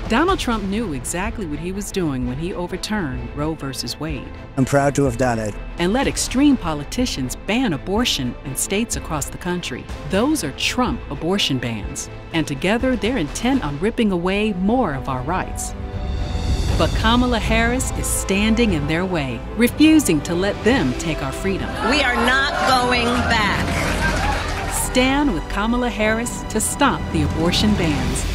Donald Trump knew exactly what he was doing when he overturned Roe v. Wade. I'm proud to have done it. And let extreme politicians ban abortion in states across the country. Those are Trump abortion bans. And together, they're intent on ripping away more of our rights. But Kamala Harris is standing in their way, refusing to let them take our freedom. We are not going back. Stand with Kamala Harris to stop the abortion bans.